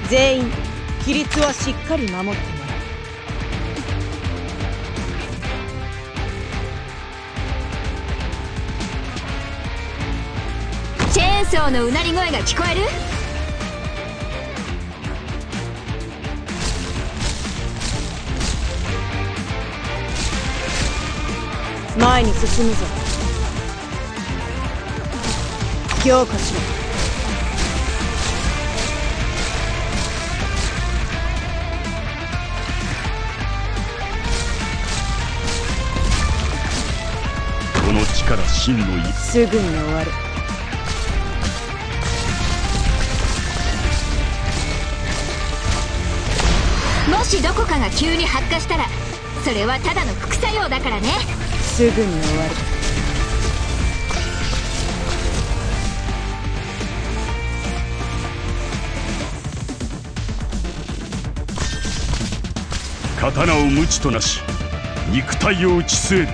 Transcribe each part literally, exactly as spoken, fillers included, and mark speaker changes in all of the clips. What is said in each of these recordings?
Speaker 1: 全員規律はしっかり守ってね。
Speaker 2: チェーンソーのうなり声が聞こえる？
Speaker 1: 前に進むぞ。強化しろ。
Speaker 3: この力真の意。
Speaker 1: すぐに終わる。
Speaker 2: もしどこかが急に発火したらそれはただの副作用だからね。
Speaker 1: すぐに終わる。
Speaker 3: 刀を無知となし肉体を打ち据える。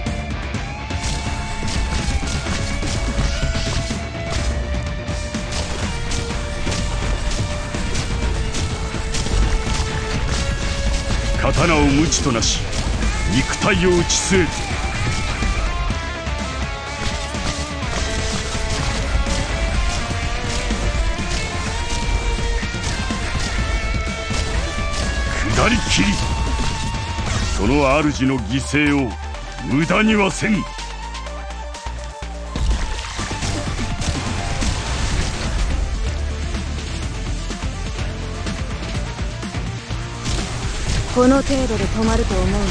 Speaker 3: 刀を無知となし肉体を打ち据える。下り切り、その主の犠牲を無駄にはせん。
Speaker 1: この程度で止まると思うな。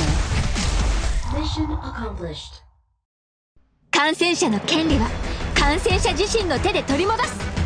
Speaker 2: 感染者の権利は感染者自身の手で取り戻す。